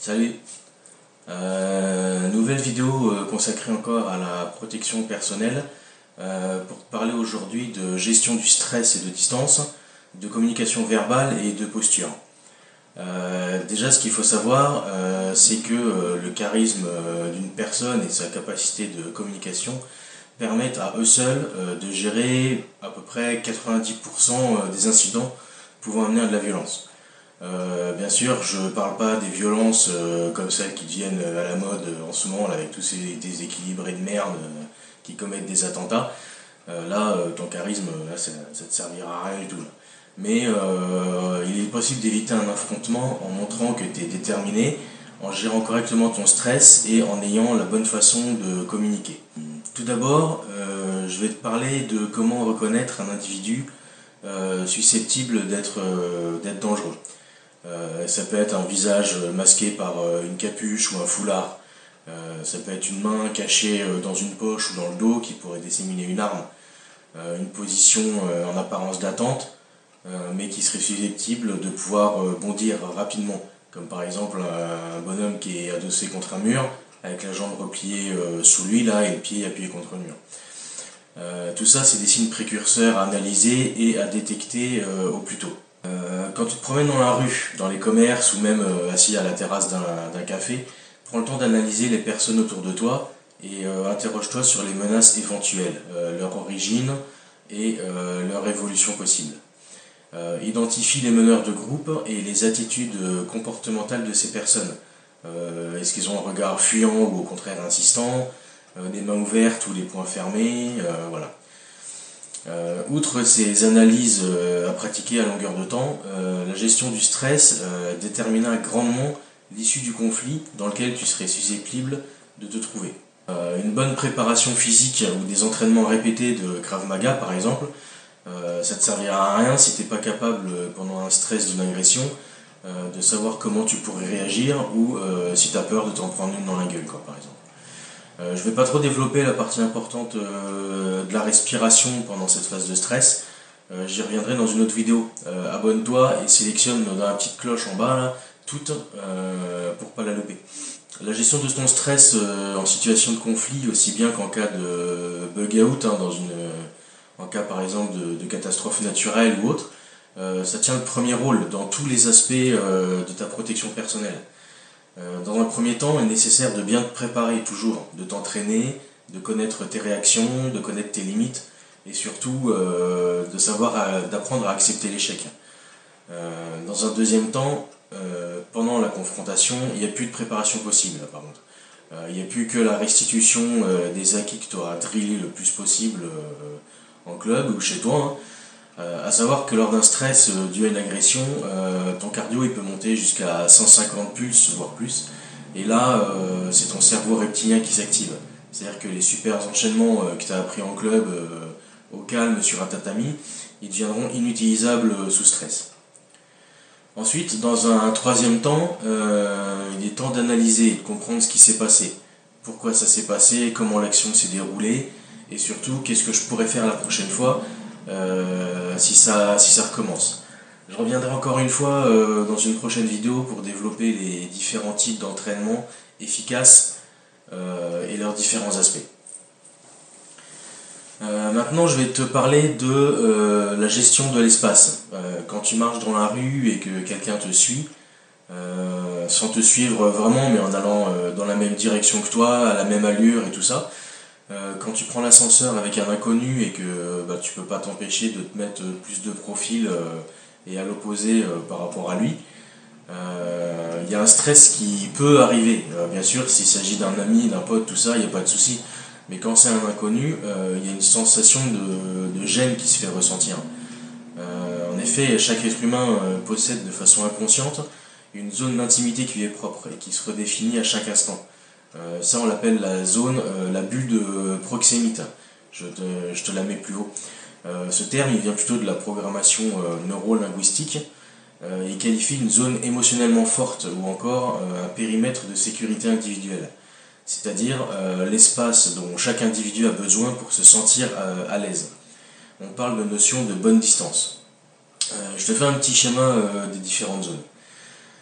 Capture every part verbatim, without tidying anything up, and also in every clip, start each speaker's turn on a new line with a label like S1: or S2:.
S1: Salut. Euh, nouvelle vidéo euh, consacrée encore à la protection personnelle euh, pour te parler aujourd'hui de gestion du stress et de distance, de communication verbale et de posture. Euh, déjà, ce qu'il faut savoir, euh, c'est que euh, le charisme euh, d'une personne et sa capacité de communication permettent à eux seuls euh, de gérer à peu près quatre-vingt-dix pour cent des incidents pouvant amener à de la violence. Euh, bien sûr, je ne parle pas des violences euh, comme celles qui deviennent à la mode en ce moment, là, avec tous ces déséquilibrés de merde euh, qui commettent des attentats. Euh, là, euh, ton charisme, là, ça ne te servira à rien du tout. Là. Mais euh, il est possible d'éviter un affrontement en montrant que tu es déterminé, en gérant correctement ton stress et en ayant la bonne façon de communiquer. Tout d'abord, euh, je vais te parler de comment reconnaître un individu euh, susceptible d'être euh, d'être dangereux. Euh, ça peut être un visage masqué par euh, une capuche ou un foulard. Euh, ça peut être une main cachée euh, dans une poche ou dans le dos qui pourrait disséminer une arme. Euh, une position euh, en apparence d'attente, euh, mais qui serait susceptible de pouvoir euh, bondir rapidement. Comme par exemple un bonhomme qui est adossé contre un mur, avec la jambe repliée euh, sous lui là, et le pied appuyé contre le mur. Euh, tout ça, c'est des signes précurseurs à analyser et à détecter euh, au plus tôt. Euh, quand tu te promènes dans la rue, dans les commerces ou même euh, assis à la terrasse d'un café, prends le temps d'analyser les personnes autour de toi et euh, interroge-toi sur les menaces éventuelles, euh, leur origine et euh, leur évolution possible. Euh, identifie les meneurs de groupe et les attitudes comportementales de ces personnes. Euh, Est-ce qu'ils ont un regard fuyant ou au contraire insistant, euh, des mains ouvertes ou les poings fermés, euh, voilà. Euh, outre ces analyses euh, à pratiquer à longueur de temps, euh, la gestion du stress euh, déterminera grandement l'issue du conflit dans lequel tu serais susceptible de te trouver. Euh, une bonne préparation physique ou des entraînements répétés de Krav Maga par exemple, euh, ça ne te servira à rien si tu n'es pas capable pendant un stress d'une agression euh, de savoir comment tu pourrais réagir ou euh, si tu as peur de t'en prendre une dans la gueule quoi, par exemple. Euh, je ne vais pas trop développer la partie importante euh, de la respiration pendant cette phase de stress. Euh, J'y reviendrai dans une autre vidéo. Euh, Abonne-toi et sélectionne dans la petite cloche en bas là, toute euh, pour pas la louper. La gestion de ton stress euh, en situation de conflit, aussi bien qu'en cas de bug out, hein, dans une, en cas par exemple de, de catastrophe naturelle ou autre, euh, ça tient le premier rôle dans tous les aspects euh, de ta protection personnelle. Dans un premier temps, il est nécessaire de bien te préparer toujours, de t'entraîner, de connaître tes réactions, de connaître tes limites et surtout euh, de savoir, d'apprendre à accepter l'échec. Euh, dans un deuxième temps, euh, pendant la confrontation, il n'y a plus de préparation possible par contre. Euh, il n'y a plus que la restitution euh, des acquis que tu auras drillé le plus possible euh, en club ou chez toi. Hein. Euh, à savoir que lors d'un stress euh, dû à une agression, euh, ton cardio il peut monter jusqu'à cent cinquante pulses, voire plus. Et là, euh, c'est ton cerveau reptilien qui s'active. C'est-à-dire que les super enchaînements euh, que tu as appris en club, euh, au calme, sur un tatami, ils deviendront inutilisables euh, sous stress. Ensuite, dans un troisième temps, euh, il est temps d'analyser et de comprendre ce qui s'est passé. Pourquoi ça s'est passé, comment l'action s'est déroulée, et surtout, qu'est-ce que je pourrais faire la prochaine fois Euh, si, ça, si ça recommence. Je reviendrai encore une fois euh, dans une prochaine vidéo pour développer les différents types d'entraînement efficaces euh, et leurs différents aspects. Euh, maintenant, je vais te parler de euh, la gestion de l'espace. Euh, quand tu marches dans la rue et que quelqu'un te suit, euh, sans te suivre vraiment, mais en allant euh, dans la même direction que toi, à la même allure et tout ça, Euh, quand tu prends l'ascenseur avec un inconnu et que bah, tu peux pas t'empêcher de te mettre plus de profil euh, et à l'opposé euh, par rapport à lui, il euh, y a un stress qui peut arriver. Euh, bien sûr, s'il s'agit d'un ami, d'un pote, tout ça, il n'y a pas de souci. Mais quand c'est un inconnu, il euh, y a une sensation de, de gêne qui se fait ressentir. Euh, en effet, chaque être humain euh, possède de façon inconsciente une zone d'intimité qui lui est propre et qui se redéfinit à chaque instant. Euh, ça on l'appelle la zone, euh, la bulle de proxémite. Je te, je te la mets plus haut. Euh, ce terme il vient plutôt de la programmation euh, neuro-linguistique. Euh, il qualifie une zone émotionnellement forte ou encore euh, un périmètre de sécurité individuelle. C'est-à-dire euh, l'espace dont chaque individu a besoin pour se sentir euh, à l'aise. On parle de notion de bonne distance. Euh, je te fais un petit schéma euh, des différentes zones.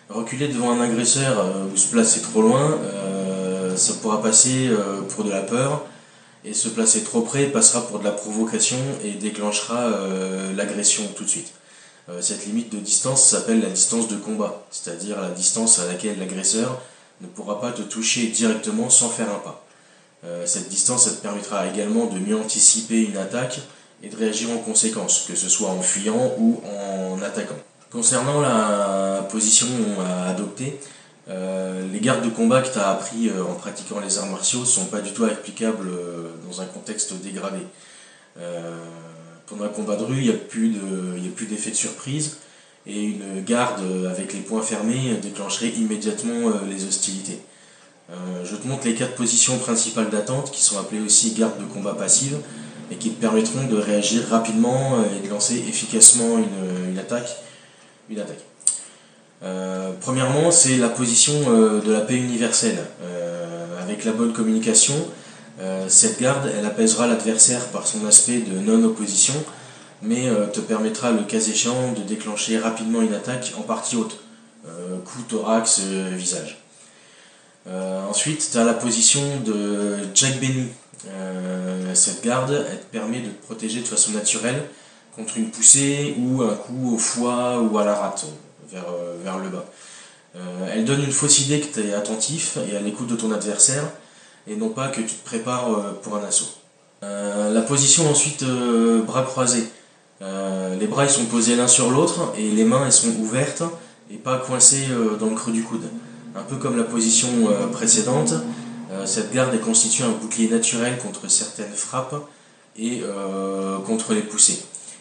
S1: Reculer devant un agresseur euh, ou se placer trop loin, euh, ça pourra passer euh, pour de la peur, et se placer trop près passera pour de la provocation et déclenchera euh, l'agression tout de suite. Euh, cette limite de distance s'appelle la distance de combat, c'est-à-dire la distance à laquelle l'agresseur ne pourra pas te toucher directement sans faire un pas. Euh, cette distance, ça te permettra également de mieux anticiper une attaque et de réagir en conséquence, que ce soit en fuyant ou en attaquant. Concernant la position à adopter, euh, les gardes de combat que tu as appris euh, en pratiquant les arts martiaux ne sont pas du tout applicables euh, dans un contexte dégradé. Euh, pendant un combat de rue, il n'y a plus de, il y a plus d'effet de surprise, et une garde avec les poings fermés déclencherait immédiatement euh, les hostilités. Euh, je te montre les quatre positions principales d'attente qui sont appelées aussi gardes de combat passive et qui te permettront de réagir rapidement et de lancer efficacement une, une attaque. Une attaque. Euh, premièrement, c'est la position euh, de la paix universelle. Euh, avec la bonne communication, euh, cette garde, elle apaisera l'adversaire par son aspect de non-opposition, mais euh, te permettra le cas échéant de déclencher rapidement une attaque en partie haute, euh, cou, thorax, euh, visage. Euh, ensuite, tu as la position de Jack Benny. Euh, cette garde, elle te permet de te protéger de façon naturelle contre une poussée ou un coup au foie ou à la rate, vers, euh, vers le bas. Euh, elle donne une fausse idée que tu es attentif et à l'écoute de ton adversaire, et non pas que tu te prépares euh, pour un assaut. Euh, la position ensuite, euh, bras croisés. Euh, les bras ils sont posés l'un sur l'autre et les mains elles sont ouvertes et pas coincées euh, dans le creux du coude. Un peu comme la position euh, précédente, euh, cette garde est constituée un bouclier naturel contre certaines frappes et euh, contre les poussées.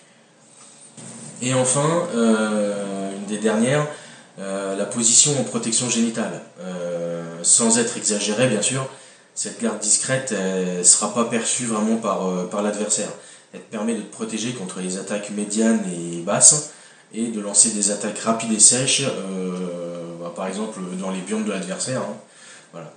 S1: Et enfin, euh, une des dernières, euh, la position en protection génitale. Euh, sans être exagéré bien sûr, cette garde discrète ne sera pas perçue vraiment par, euh, par l'adversaire. Elle te permet de te protéger contre les attaques médianes et basses et de lancer des attaques rapides et sèches, euh, bah, par exemple dans les biomes de l'adversaire. Hein. Voilà.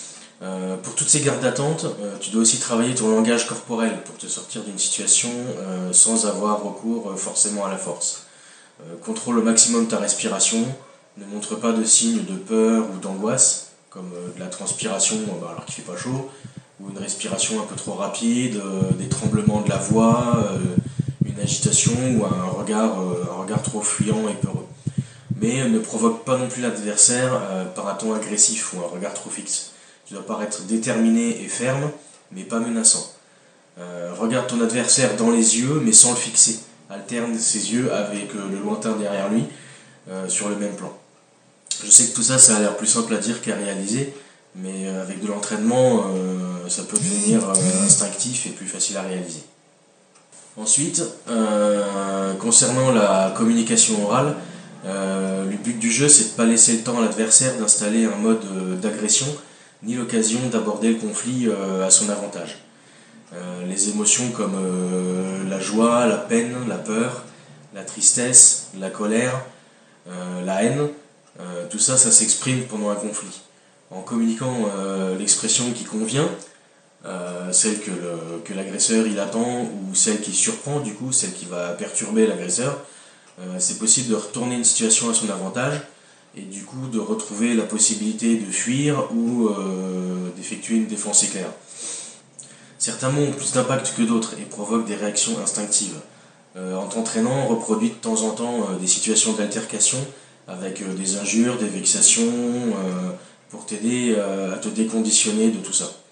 S1: Euh, pour toutes ces gardes d'attente, euh, tu dois aussi travailler ton langage corporel pour te sortir d'une situation euh, sans avoir recours euh, forcément à la force. Euh, contrôle au maximum ta respiration, ne montre pas de signes de peur ou d'angoisse, comme euh, de la transpiration euh, alors qu'il fait pas chaud, ou une respiration un peu trop rapide, euh, des tremblements de la voix, euh, une agitation ou un regard, euh, un regard trop fuyant et peureux. Mais ne provoque pas non plus l'adversaire euh, par un ton agressif ou un regard trop fixe. Tu dois paraître déterminé et ferme, mais pas menaçant. Euh, regarde ton adversaire dans les yeux, mais sans le fixer. Alterne ses yeux avec euh, le lointain derrière lui, euh, sur le même plan. Je sais que tout ça, ça a l'air plus simple à dire qu'à réaliser, mais euh, avec de l'entraînement, euh, ça peut devenir euh, instinctif et plus facile à réaliser. Ensuite, euh, concernant la communication orale, euh, le but du jeu, c'est de ne pas laisser le temps à l'adversaire d'installer un mode euh, d'agression, ni l'occasion d'aborder le conflit euh, à son avantage. Euh, les émotions comme euh, la joie, la peine, la peur, la tristesse, la colère, euh, la haine, euh, tout ça, ça s'exprime pendant un conflit. En communiquant euh, l'expression qui convient, euh, celle que, le, que l'agresseur il attend ou celle qui surprend, du coup, celle qui va perturber l'agresseur, euh, c'est possible de retourner une situation à son avantage et du coup de retrouver la possibilité de fuir ou euh, d'effectuer une défense éclair. Certains mots ont plus d'impact que d'autres et provoquent des réactions instinctives. Euh, en t'entraînant, reproduis de temps en temps euh, des situations d'altercation avec euh, des injures, des vexations, euh, pour t'aider euh, à te déconditionner de tout ça.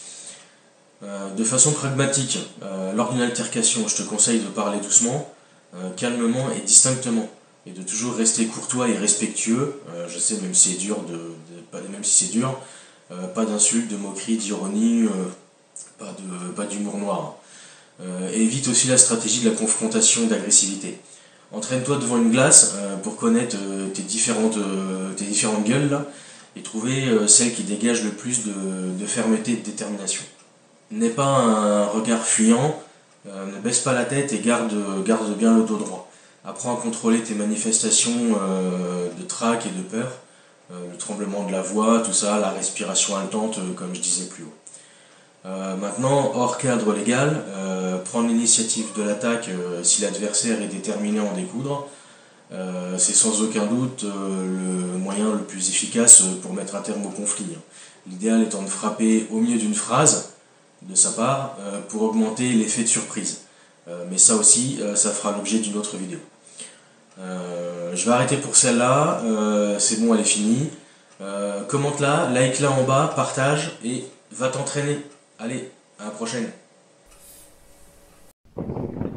S1: Euh, de façon pragmatique, euh, lors d'une altercation, je te conseille de parler doucement, euh, calmement et distinctement, et de toujours rester courtois et respectueux. Euh, je sais, même si c'est dur, de, de, même si c'est dur, euh, pas d'insultes, de moqueries, d'ironie, euh, pas, de, pas d'humour noir. Euh, et évite aussi la stratégie de la confrontation et d'agressivité. Entraîne-toi devant une glace euh, pour connaître euh, tes, différentes, euh, tes différentes gueules là, et trouver euh, celle qui dégage le plus de, de fermeté et de détermination. N'aie pas un regard fuyant, euh, ne baisse pas la tête et garde, garde bien le dos droit. Apprends à contrôler tes manifestations euh, de trac et de peur, euh, le tremblement de la voix, tout ça, la respiration haletante, euh, comme je disais plus haut. Euh, maintenant, hors cadre légal, euh, prendre l'initiative de l'attaque euh, si l'adversaire est déterminé à en découdre, Euh, c'est sans aucun doute euh, le moyen le plus efficace pour mettre un terme au conflit. L'idéal étant de frapper au milieu d'une phrase de sa part euh, pour augmenter l'effet de surprise. Euh, mais ça aussi, euh, ça fera l'objet d'une autre vidéo. Euh, je vais arrêter pour celle-là, euh, c'est bon, elle est finie. Euh, commente-la, like-la en bas, partage et va t'entraîner. Allez, à la prochaine.